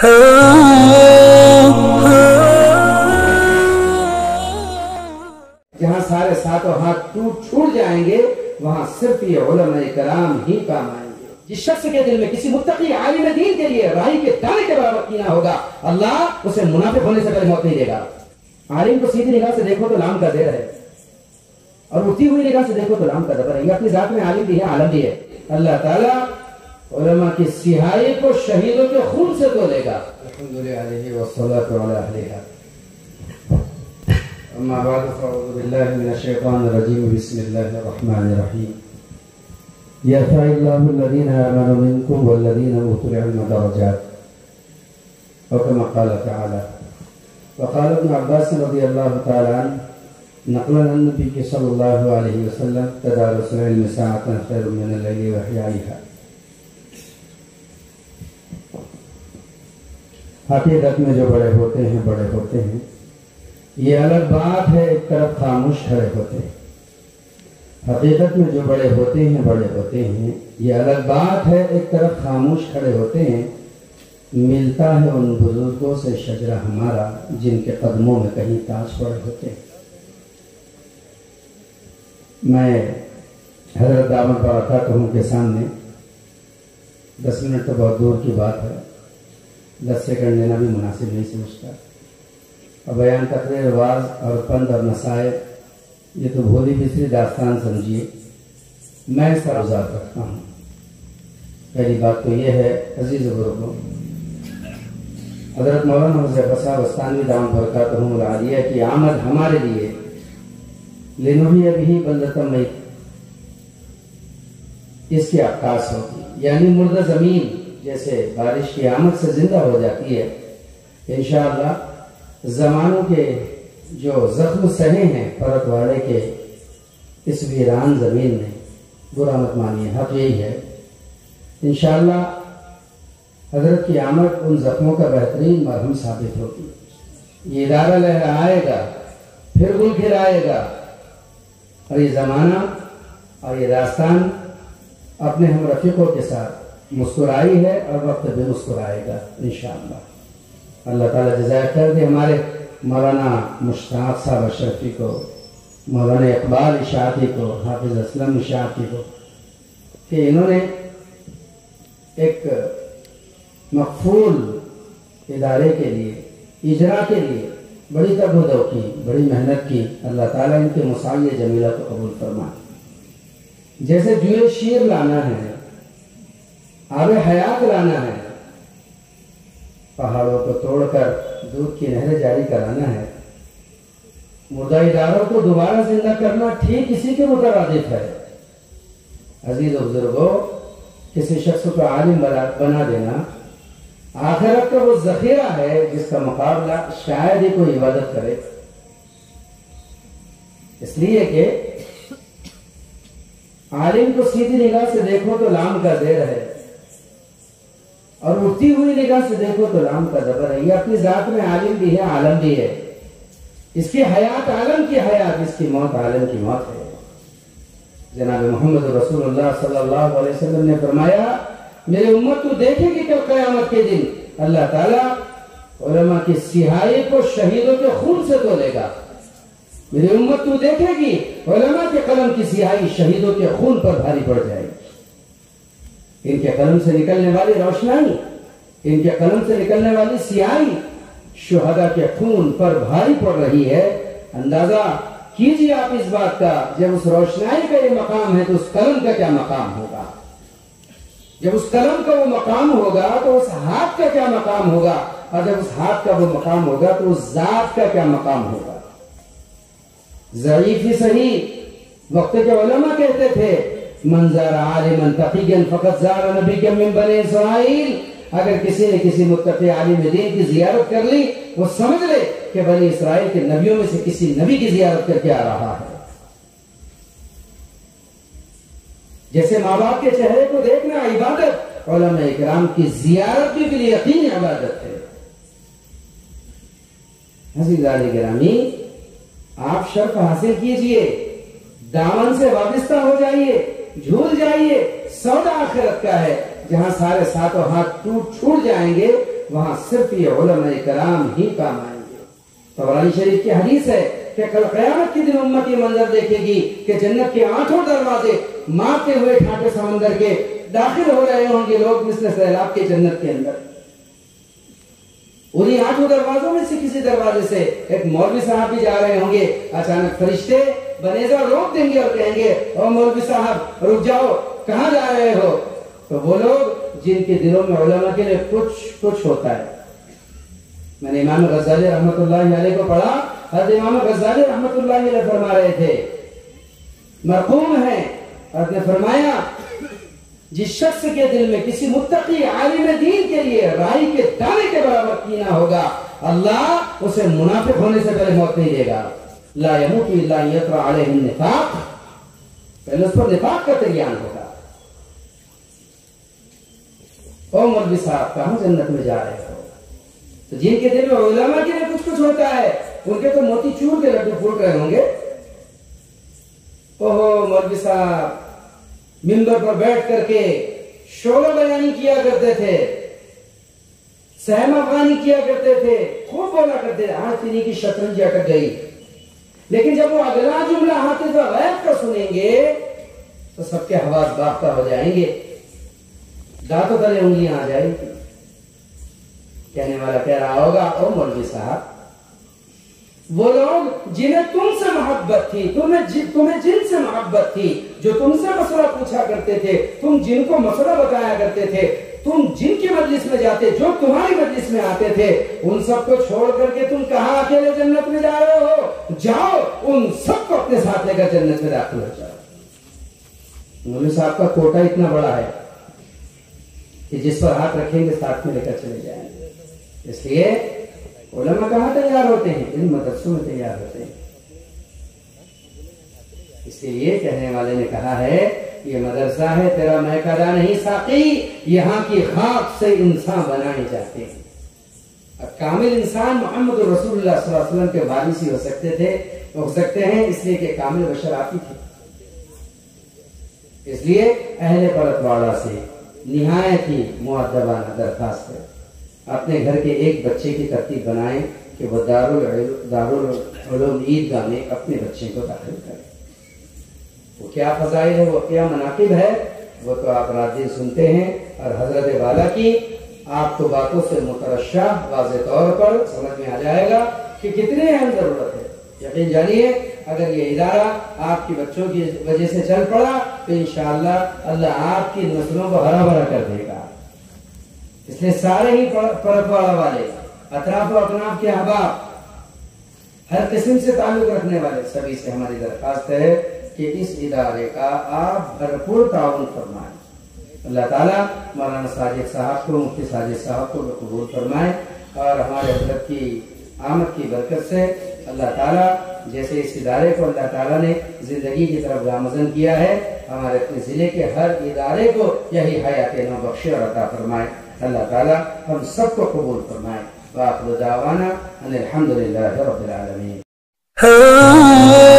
جہاں سارے ساتوں ہاتھ چھوٹ جائیں گے وہاں صرف یہ علماء کرام ہی کام آئیں گے. جس شخص کے دل میں کسی متقی عالم دین کے لیے رائی کے دانے کے برابر کینہ ہوگا اللہ اسے منافق ہونے سے پہلے موت نہیں دے گا. عالم کو سیدھی نگاہ سے دیکھو تو لام کا دیر ہے اور اٹھتی ہوئی نگاہ سے دیکھو تو لام کا دبر ہے. یہ اپنی ذات میں عالم بھی ہے عالم بھی ہے. اللہ تعالیٰ علماء کی سیاہی کو شہیدوں کے خون سے دھو لے گا. الحمدللہ والصلاة علی اہلہا. اما بعد فاعوذ باللہ من الشیطان الرجیم. بسم اللہ الرحمن الرحیم. یرفع اللہ الذین آمنوا منکم والذین اوتوا العلم درجات. اور کما قال تعالی. وقال ابن عباس رضی اللہ تعالی عنہ نقلا عن النبی صلی اللہ علیہ وسلم تدارس العلم ساعة خیر من اللیل وحیائها. حقیقت میں جو بڑے ہوتے ہیں بڑے ہوتے ہیں یہ الگ بات ہے. ایک طرف خاموش کھڑے ہوتے ہیں. حقیقت میں جو بڑے ہوتے ہیں بڑے ہوتے ہیں یہ الگ بات ہے. ایک طرف خاموش کھڑے ہوتے ہیں. ملتا ہے ان بزرگوں سے شجرہ ہمارا جن کے قدموں میں کہیں تاج پڑے ہوتے ہیں. میں حضرت دامت برکاتہ کے سامنے 10 منٹ تو بہت دور کی بات ہے. 10 سیکنڈ لینا بھی مناسب نہیں سمجھتا. اور بیان تقریر واز اور پند اور نصائح یہ تو بھولی بسری داستان سمجھیے. میں اس کا وضاحت رکھتا ہوں. پہلی بات تو یہ ہے عزیز بزرگوں حضرت مولانا حذیفہ صاحب بستانوی دامت برکاتہ العالیہ کی آمد ہمارے لیے لنحیی بہ بلدۃ میت اس کی عکاس ہوتی. یعنی مردہ زمین جیسے بارش کی آمد سے زندہ ہو جاتی ہے. انشاءاللہ زمانوں کے جو زخم سہے ہیں پرت والے کے اس ویران زمین میں برا مت مانیے حق یہی ہے. انشاءاللہ حضرت کی آمد ان زخموں کا بہترین مرہم ثابت ہوگی. یہ ادارہ لہرائے گا پھر گل کھلائے گا اور یہ زمانہ اور یہ داستان اپنے ہم رفیقوں کے ساتھ مسکرائی ہے اور وقت بھی مسکرائے گا انشاءاللہ. اللہ تعالیٰ جزائے خیر دے ہمارے مولانا مشتاق صاحب اشرفی کو, مولانا اقبال اشاعتی کو, حافظ اسلم اشاعتی کو کہ انہوں نے ایک مقفول ادارے کے لیے اجرا کے لیے بڑی تگ و دو کی, بڑی محنت کی. اللہ تعالیٰ ان کے مساعی جمیلہ کو قبول فرمائے. جیسے جوئے شیر لانا ہے, آب حیات لانا ہے, پہاڑوں کو توڑ کر دودھ کی نہریں جاری کرانا ہے, مردہ اداروں کو دوبارہ زندہ کرنا ٹھیک اسی کے مترادف ہے. عزیز و بزرگوں کسی شخص کو عالم بنا دینا آخرت کا وہ ذخیرہ ہے جس کا مقابلہ شاید ہی کوئی عبادت کرے. اس لیے کہ عالم کو سیدھی نگاہ سے دیکھو تو لام کا زیر ہے اور اٹھتی ہوئی نگاہ سے دیکھو تو لام کا زبر ہے. یہ اپنی ذات میں عالم بھی ہے عالم بھی ہے. اس کی حیات عالم کی حیات, اس کی موت عالم کی موت ہے. جناب محمد رسول اللہ صلی اللہ علیہ وسلم نے فرمایا میری امت تو دیکھے گی کل قیامت کے دن اللہ تعالیٰ علماء کی سیاہی کو شہیدوں کے خون سے دھو لے گا. میری امت تو دیکھے گی علماء کے قلم کی سیاہی شہیدوں کے خون پر بھاری پڑ جائے گی. ان کے قلم سے نکلنے والی روشنائی, ان کے قلم سے نکلنے والی سیاہی شہداء کے خون پر بھاری پڑ رہی ہے. اندازہ کیجئے آپ اس بات کا, جب اس روشنائی کا یہ مقام ہے تو اس قلم کا کیا مقام ہوگا. جب اس قلم کا وہ مقام ہوگا تو اس ہاتھ کا کیا مقام ہوگا, اور جب اس ہاتھ کا وہ مقام ہوگا تو اس ذات کا کیا مقام ہوگا. ضعیف ہی صحیح وقت کے علماء کہتے تھے من زار عالما تقیا فقد زار نبیا من بنی اسرائیل. اگر کسی نے کسی متقی عالم دین کی زیارت کر لی وہ سمجھ لے کہ بنی اسرائیل کے نبیوں میں سے کسی نبی کی زیارت کر کے آ رہا ہے. جیسے ماں باپ کے چہرے کو دیکھنا عبادت, علماء اکرام کی زیارت بھی بالیقین عبادت ہے. عزیزان گرامی آپ شرف حاصل کیجئے, دامن سے وابستہ ہو جائیے, جھول جائیے. سودا آخرت کا ہے جہاں سارے ساتوں ہاتھ چھوٹ جائیں گے वहां सिर्फ ये उलमाए कराम ही काम आएंगे। तबरानी शरीफ की हदीस है कि कल क़यामत के दिन उम्मत ये मंजर देखेगी कि जन्नत के 8 दरवाजे मारते हुए ठाटे समंदर के दाखिल हो रहे होंगे लोग मिस्ल सैलाब के जन्नत के अंदर। उन्हीं 8 दरवाजों में से किसी दरवाजे से एक मौलवी साहब भी जा रहे होंगे। अचानक फरिश्ते बनेजा रोक देंगे और कहेंगे, ओ मौलवी साहब रुक जाओ, कहां जा रहे हो? तो वो लोग जिनके दिलों में उलमा के लिए कुछ होता है। मैंने इमाम गज़ाली रहमतुल्लाहि अलैह को पढ़ा। हज़रत इमाम गज़ाली रहमतुल्लाहि अलैह फरमा रहे थे, मरहूम है, और ने फरमाया जिस शख्स के दिल में किसी मुत्तकी आलिम दीन के लिए राई के दाने के बराबर कीना होगा, अल्लाह उसे मुनाफिक होने से पहले मौत नहीं देगा। ला यमूतु इल्ला यतरा अलैहि निफाक, पहले उस पर निफाक का तरियान होगा। ओ मौलवी साहब कहां जन्नत में जा रहे हो? तो जिनके दिल में उलमा के लिए कुछ होता है, उनके तो मोती चूर के लड्डू फूट रहे होंगे। ओहो मौलवी साहब मिंबर पर बैठ करके शोला बयानी किया करते थे, सहमा अफगानी किया करते थे, खूब बोला करते थे। आज इन्हीं की शतरंज अटक गई। लेकिन जब वो अगला जुमला हाथे तो गैब का सुनेंगे तो सबके हवास बाफ्ता हो जाएंगे, दांतों तले उंगलियां आ जाएंगी। कहने वाला कह रहा होगा, ओ मौलवी साहब वो लोग जिन्हें तुमसे मोहब्बत थी, तुम्हें जिनसे मोहब्बत थी, जो तुमसे मसला पूछा करते थे, तुम जिनको मसला बताया करते थे, तुम जिनकी मजलिस में जाते, जो तुम्हारी मजलिस में आते थे, उन सबको छोड़ करके तुम कहां अकेले जन्नत में जा रहे हो? जाओ उन सबको अपने साथ लेकर जन्नत में दाखिल हो जाओ। मौलवी साहब का कोटा इतना बड़ा है कि जिस पर हाथ रखेंगे साथ में लेकर चले जाएंगे। इसलिए उलमा कहां तैयार होते हैं? इन मदरसों में तैयार होते हैं। इसलिए कहने वाले ने कहा है, ये मदरसा है तेरा महकदा नहीं साकी, यहाँ की खाक से इंसान बनाए जाते हैं। अब कामिल इंसान मोहम्मद रसूलुल्लाह सल्लल्लाहु अलैहि वसल्लम के वारिस ही हो सकते हैं, इसलिए कि कामिल बशर आप ही थे। इसलिए अहले परतवाड़ा से निहायत ही मुअद्दबाना दरखास्त है, अपने घर के एक बच्चे की तरतीब बनाएं कि वो दारुल उलूम ईदगाह में अपने बच्चे को दाखिल करें। वो क्या फजाइल है, वो क्या मनाकिब है, वो तो आप रात दिन सुनते हैं। और हजरत वाला की आपको बातों से मुतरशा वाज़े तौर पर समझ में आ जाएगा कि कितनी अहम जरूरत है। यकीन जानिए, अगर ये इदारा आपके बच्चों की वजह से चल पड़ा तो इंशाअल्लाह अल्लाह आपकी नस्लों को हरा भरा कर देगा। इसलिए सारे ही परतवाड़ा वाले, अतराफ व अकनाफ के अहबाब, हर किस्म से ताल्लुक रखने वाले सभी से हमारी दरखास्त है कि इस इदारे का आप भरपूर ताउन फरमाएं। अल्लाह ताला मौलाना साजिद साहब को, मुफ्ती साजिद साहब को कबूल फरमाए और हमारे हज़रत की आमद की बरकत से अल्लाह ताला जैसे इस इदारे को अल्लाह ताला ने जिंदगी की तरफ गामज़न किया है, हमारे अपने जिले के हर इदारे को यही हयात नौ बख्शे और अता फरमाए। अल्लाह ताला हम सबको कबूल फरमाए। वाखिर दावाना अनिल हम्दुलिल्लाहि रब्बिल आलमीन।